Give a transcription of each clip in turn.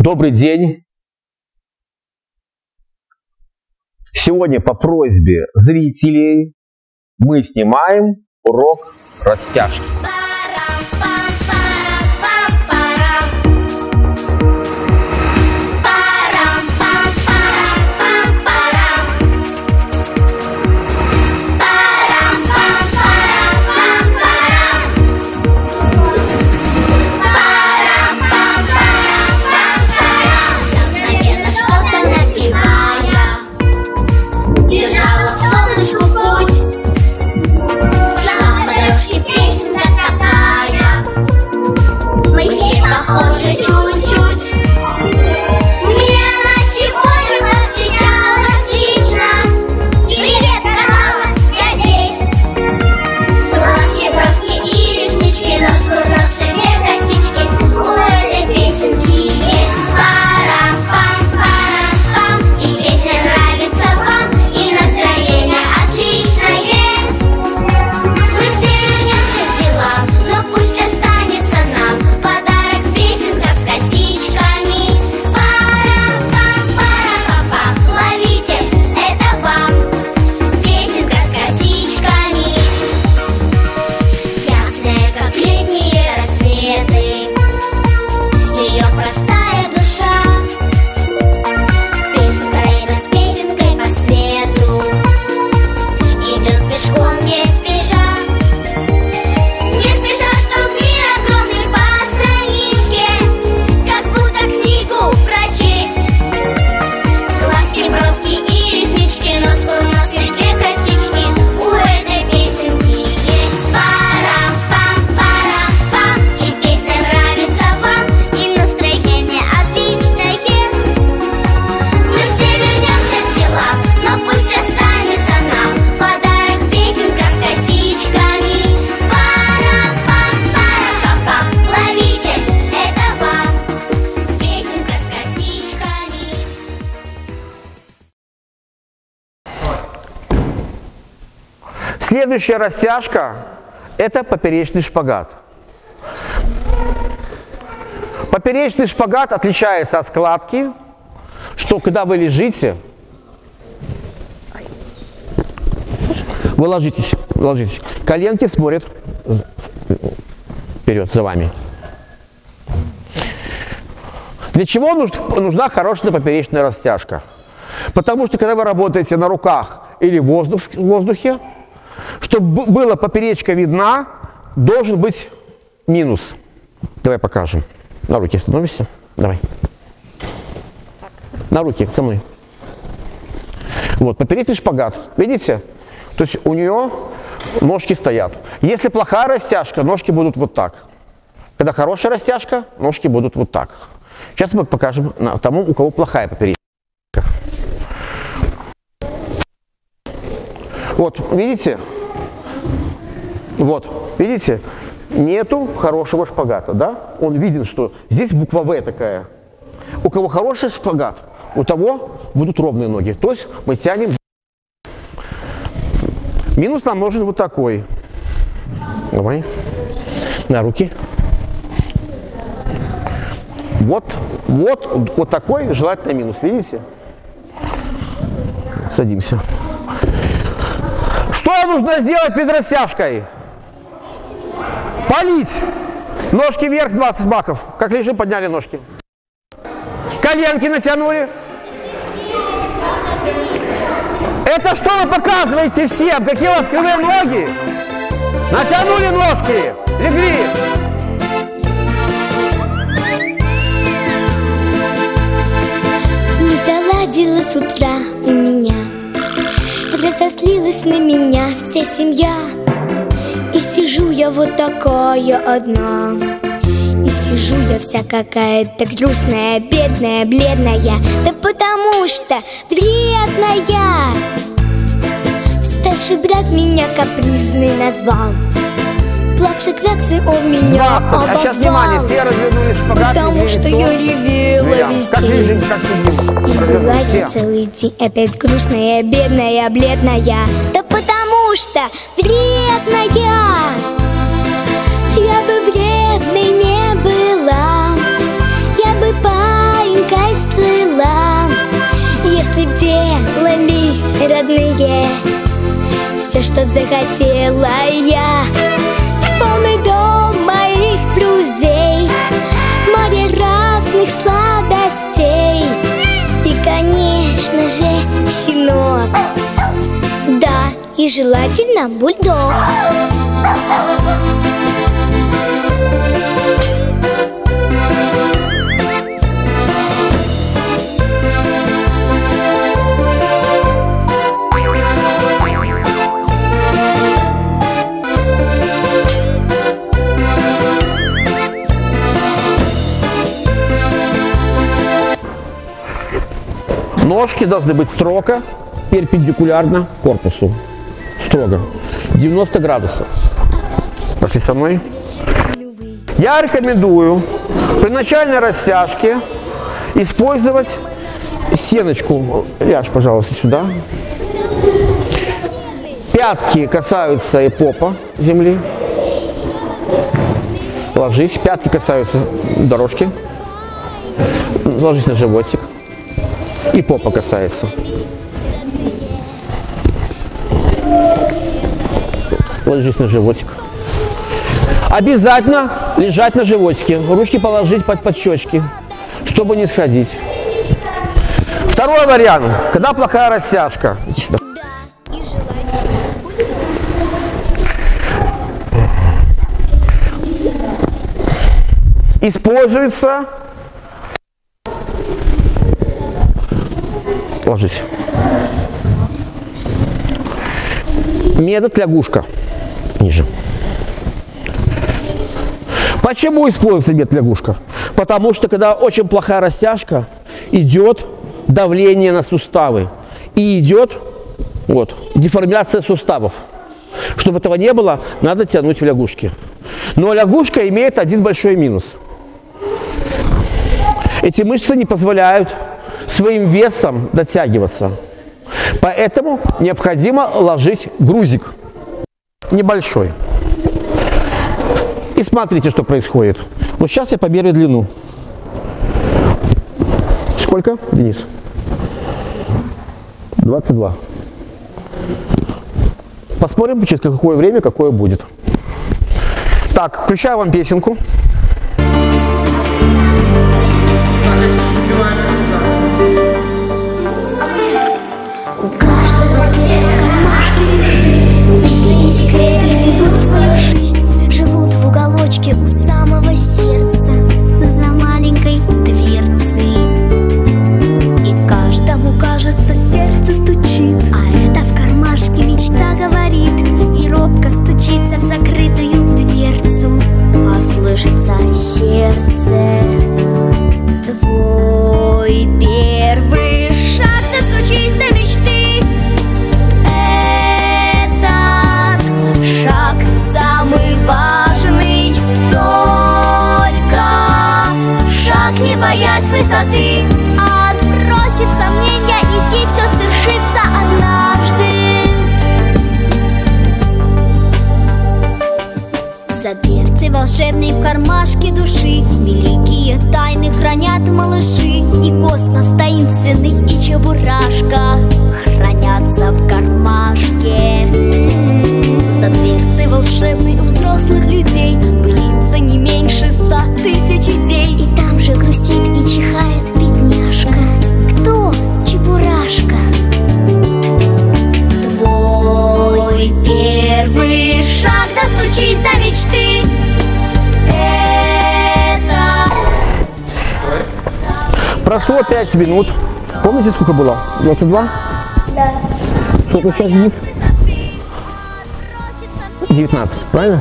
Добрый день! Сегодня по просьбе зрителей мы снимаем урок растяжки. Следующая растяжка – это поперечный шпагат. Поперечный шпагат отличается от складки, что когда вы лежите, вы ложитесь, коленки смотрят вперед за вами. Для чего нужна хорошая поперечная растяжка? Потому что когда вы работаете на руках или в воздухе, чтобы была поперечка видна, должен быть минус. Давай покажем. На руки становишься. Давай. На руки, со мной. Вот, поперечный шпагат. Видите? То есть у нее ножки стоят. Если плохая растяжка, ножки будут вот так. Когда хорошая растяжка, ножки будут вот так. Сейчас мы покажем тому, у кого плохая поперечка. Вот, видите? Вот, видите? Нету хорошего шпагата, да? Он виден, что здесь буква В такая. У кого хороший шпагат, у того будут ровные ноги. То есть мы тянем. Минус нам нужен вот такой. Давай. На руки. Вот такой желательно минус, видите? Садимся. Что нужно сделать перед растяжкой? Полить. Ножки вверх, 20 баков. Как лежим, подняли ножки. Коленки натянули. Это что вы показываете всем? Какие у вас кривые ноги? Натянули ножки. Легли. Не заладила с утра у меня. Разозлилась на меня вся семья. И сижу я вот такая одна. И сижу я вся какая-то грустная, бедная, бледная. Да потому что вредная. Старший брат меня капризный назвал. Плаксы-кляксы он меня обозвал. А сейчас внимание, все развернули шпагат. Потому что я ревела весь день. И была я целый день опять грустная, бедная, бледная. Да потому что вредная. Я бы вредной не была. Я бы паинька что захотела я. Полный дом моих друзей, море разных сладостей и, конечно же, щенок. Да, и желательно бульдог. Ножки должны быть строго перпендикулярно корпусу. Строго. 90 градусов. Пошли со мной. Я рекомендую при начальной растяжке использовать стеночку. Ляжь, пожалуйста, сюда. Пятки касаются и попа земли. Ложись. Пятки касаются дорожки. Ложись на животик. И попа касается. Ложись на животик. Обязательно лежать на животике. Ручки положить под щечки, чтобы не сходить. Второй вариант. Когда плохая растяжка. Иди сюда. Используется. Ложись. Метод лягушка. Ниже. Почему используется метод лягушка? Потому что когда очень плохая растяжка, идет давление на суставы. И идет вот, деформация суставов. Чтобы этого не было, надо тянуть в лягушке. Но лягушка имеет один большой минус. Эти мышцы не позволяют своим весом дотягиваться. Поэтому необходимо ложить грузик небольшой. И смотрите, что происходит. Вот сейчас я померю длину. Сколько, Денис? 22. Посмотрим, через какое время, какое будет. Так, включаю вам песенку. У каждого детка в кармашке души мечты и секреты ведут свою жизнь. Живут в уголочке у самого сердца, за маленькой дверцей. И каждому кажется, сердце стучит, а это в кармашке мечта говорит. И робко стучится в закрытую дверцу, а слышится сердце. Твой первый шаг, достучись до мечты. Этот шаг самый важный, только шаг, не боясь высоты. Отбросив сомнения, иди, все свершится однажды. За дверцей волшебной в кармашке души великие тайны хранят малыши. И космос таинственный, и чебурашка хранятся в кармашке. За дверцей волшебной у взрослых людей пылится не меньше 100 000 идей. И там же грустит и чихает бедняжка. Кто? Чебурашка. Твой первый шаг, достучись до мечты. Это... Прошло 5 минут. Помните, сколько было? 22? Да. Сколько сейчас будет? 19, правильно?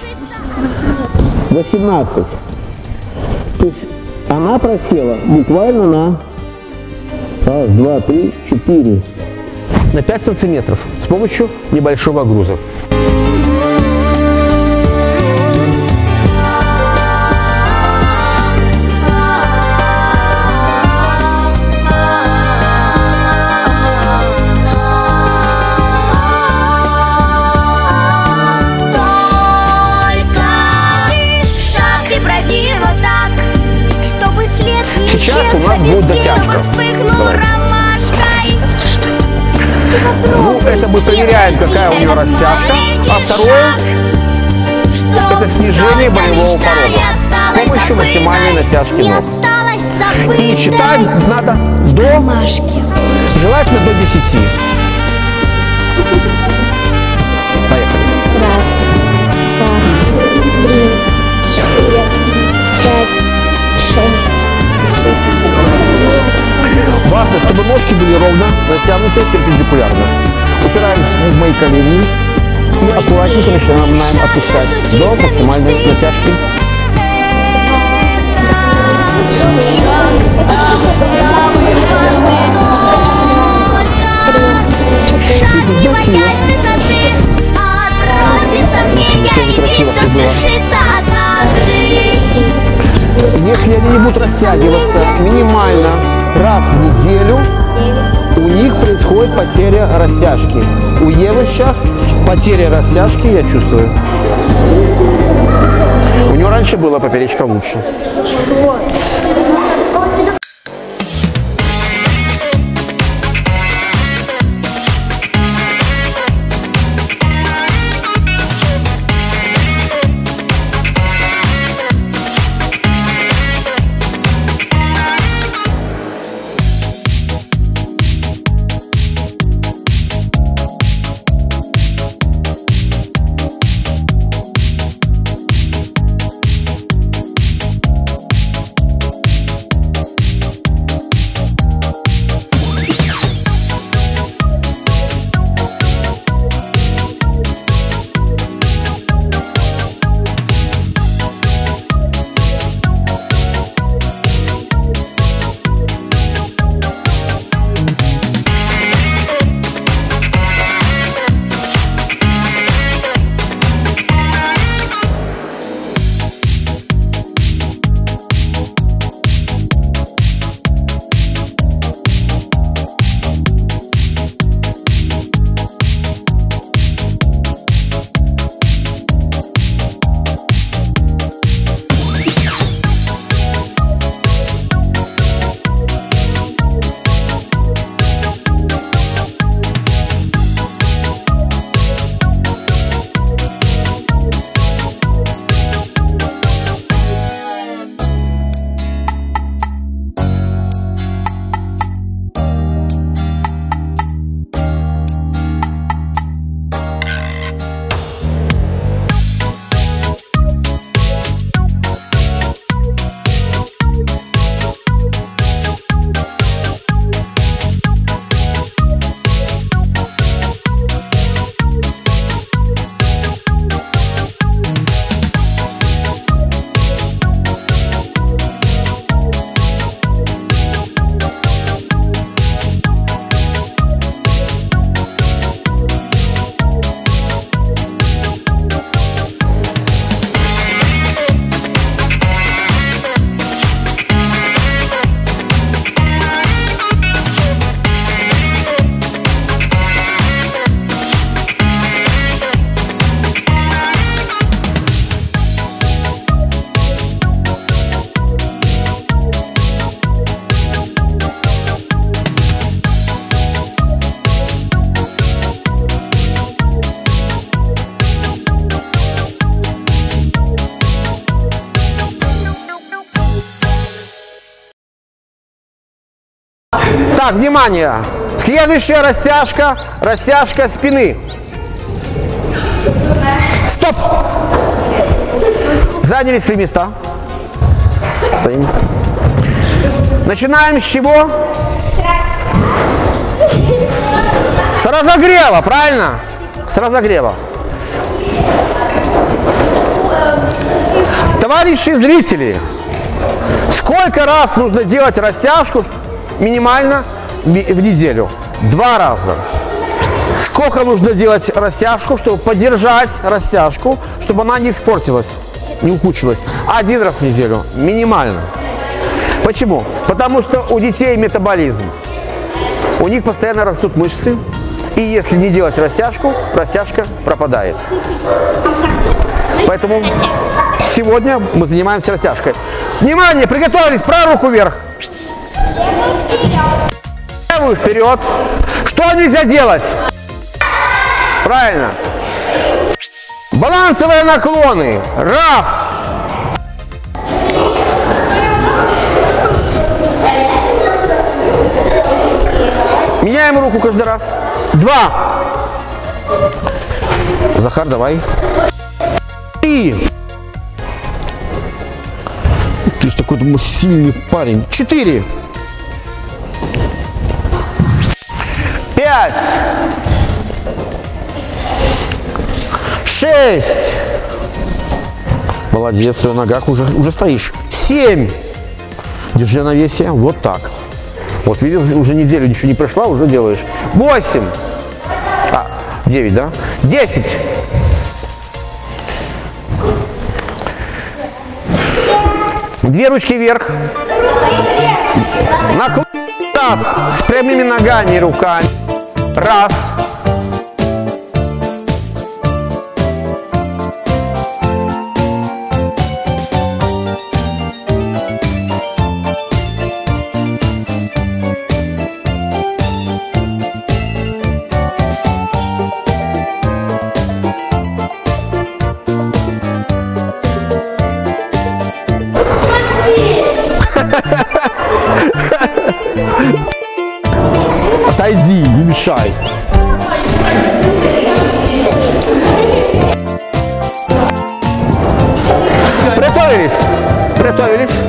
18. То есть она просела буквально на 1, 2, 3, 4. На 5 сантиметров с помощью небольшого груза. Сейчас у нас будет дотяжка. Вспыхнул ромашкой. Ну, это мы проверяем, какая у нее растяжка. А второе – это снижение болевого порога с помощью максимальной натяжки ног. И считать надо до, желательно до 10. Поехали. 1, 2, 3, 4, 5, 6, 7. Важно, чтобы ножки были ровно натянуты перпендикулярно. Упираемся в мои колени и аккуратненько начинаем опускать до максимальной натяжки. Шаг не боясь высоты, отброси сомнения, иди, все свершится однажды. Если они не будут растягиваться минимально раз в неделю, у них происходит потеря растяжки. У Евы сейчас потеря растяжки, я чувствую. У нее раньше была поперечка лучше. Так, внимание! Следующая растяжка, растяжка спины. Стоп! Заняли свои места. Стоим. Начинаем с чего? С разогрева, правильно? С разогрева. Товарищи зрители, сколько раз нужно делать растяжку минимально в неделю? 2 раза. Сколько нужно делать растяжку, чтобы поддержать растяжку, чтобы она не испортилась, не ухудшилась? 1 раз в неделю, минимально. Почему? Потому что у детей метаболизм. У них постоянно растут мышцы. И если не делать растяжку, растяжка пропадает. Поэтому сегодня мы занимаемся растяжкой. Внимание, приготовились, правую руку вверх. Левую вперед. Что нельзя делать? Правильно. Балансовые наклоны. Раз. Меняем руку каждый раз. Два. Захар, давай. Три. Ты ж такой сильный парень. 4. 5. 6. Молодец, на ногах уже стоишь. 7. Держи на весе. Вот так. Вот видел, уже неделю ничего не прошла, уже делаешь. 8. 9, да? 10. 2 ручки вверх. Наклон с прямыми ногами и руками. Раз. Отойди, не мешай. Приготовились. Приготовились.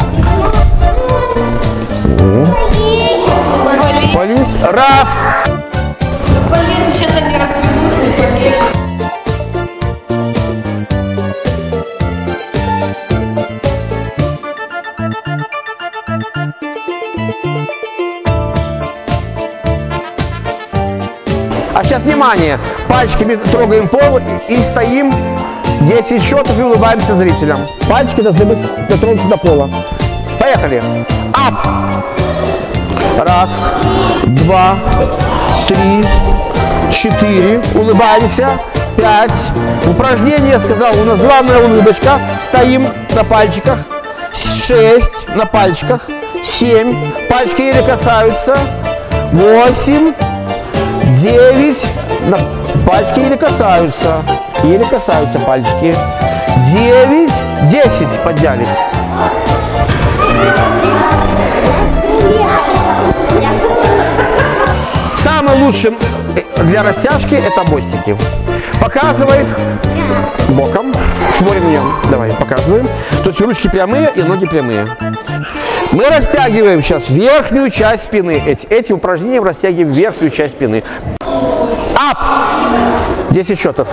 Повались. Раз. Сейчас они разбегутся и побегут. А сейчас внимание, пальчиками трогаем пол и стоим 10 счетов и улыбаемся зрителям. Пальчики должны быть дотронуты до пола. Поехали. Ап. Раз, 2, 3, 4. Улыбаемся. 5. Упражнение, сказал, у нас главная улыбочка. Стоим на пальчиках. 6 на пальчиках. 7. Пальчики еле касаются. 8. 9. Пальчики еле касаются. Еле касаются пальчики. 9. 10. Поднялись. Самым лучшим для растяжки это мостики. Показывает боком. Смотрим на нее. Давай, показываем. То есть ручки прямые и ноги прямые. Мы растягиваем сейчас верхнюю часть спины. Этим упражнением растягиваем верхнюю часть спины. Ап! 10 счетов.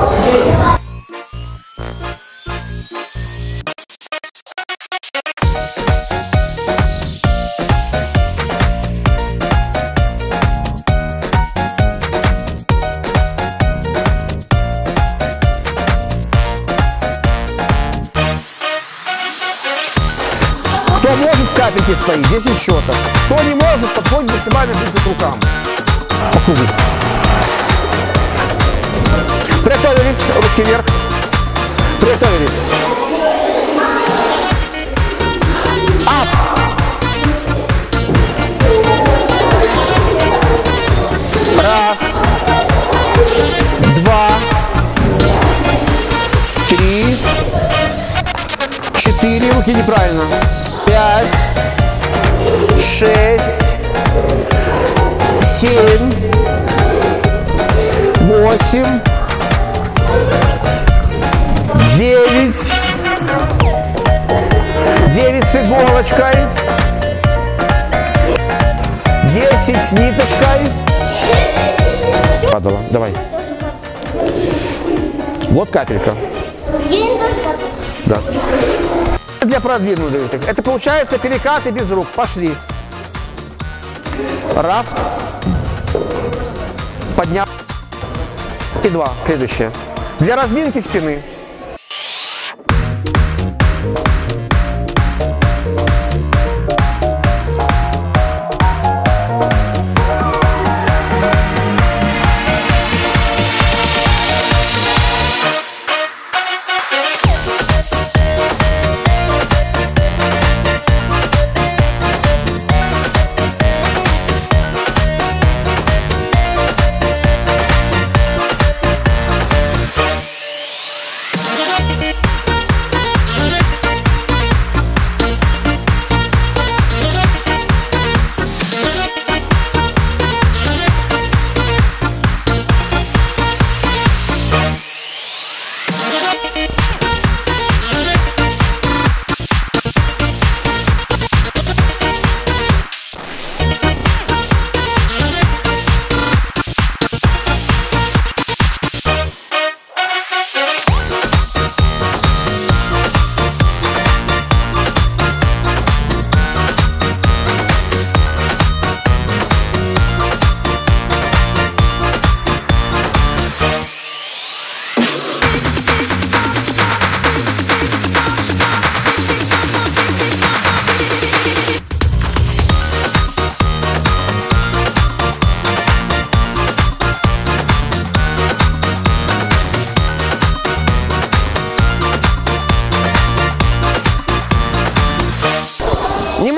Кто может в капельке стоит, 10 счетов. Кто не может, подходит максимально близко к рукам. По кругу. Приготовились, ручки вверх. Приготовились. Ап. Раз. 2. 3. 4. Руки неправильно. 5, 6, 7, 8, 9, 9 с иголочкой, 10 с ниточкой. Падала, давай. Вот капелька. Да. Для продвинутых. Это получается перекаты без рук. Пошли. Раз. Поднял. И 2. Следующее. Для разминки спины.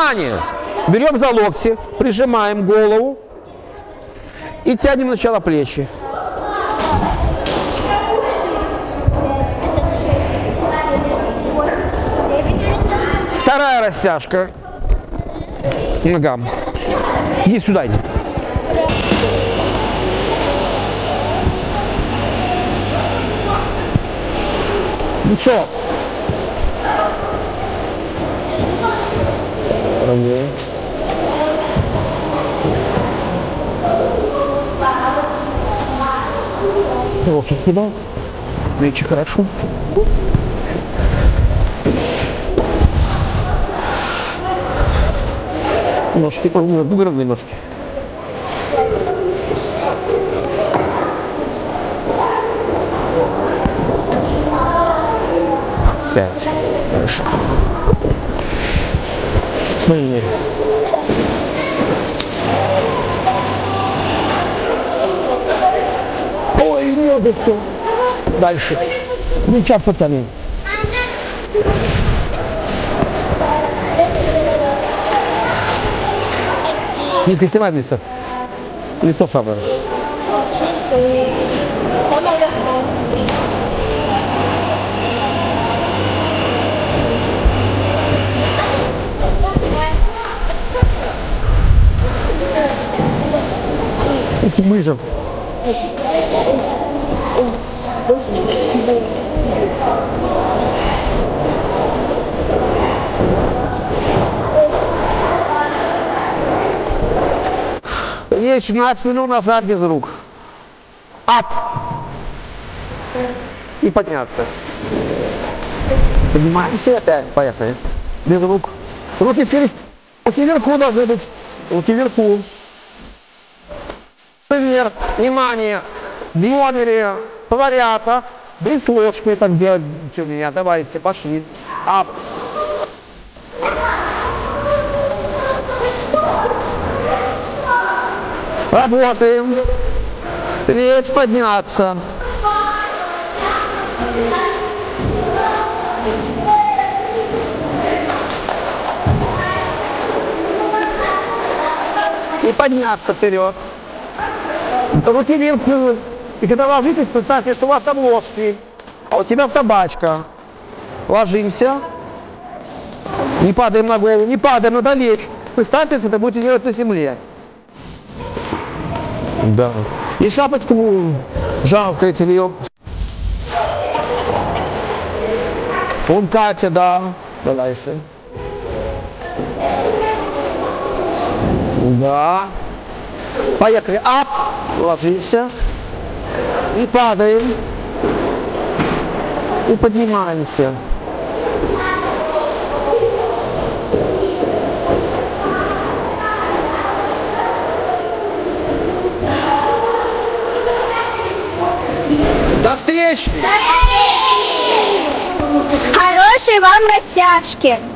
Внимание! Берем за локти, прижимаем голову и тянем начало плечи. Вторая растяжка. Ногам. Иди сюда, иди. Лицо. Ровнее. Хорошо, сюда. Плечи хорошо. Ножки, выровняй ножки. Пять. Хорошо. Смотри. Ой, не что. Дальше. Плеча потяни. Не снимай лицо. Лицо самое. Выжив. И 17 минут назад без рук. Ап! И подняться. Поднимаемся опять. Поехали. Без рук. Руки вверх. Руки вверху должны быть. Руки вверху. Вверх. Внимание. Двигали порядок. Без ложки так делать. Меня. Давайте, пошли. Ап. Работаем. Треть подняться. И подняться вперед. Руки вверх. И когда ложитесь, представьте, что у вас там ложки, а у тебя собачка. Ложимся. Не падаем на голову, не падаем, надо лечь. Представьте, что это будете делать на земле. Да. И шапочку жалко ее. Он Катя, да. Дальше. Да. Поехали. Ап. Ложимся. И падаем. И поднимаемся. До встречи! Хорошей вам растяжки!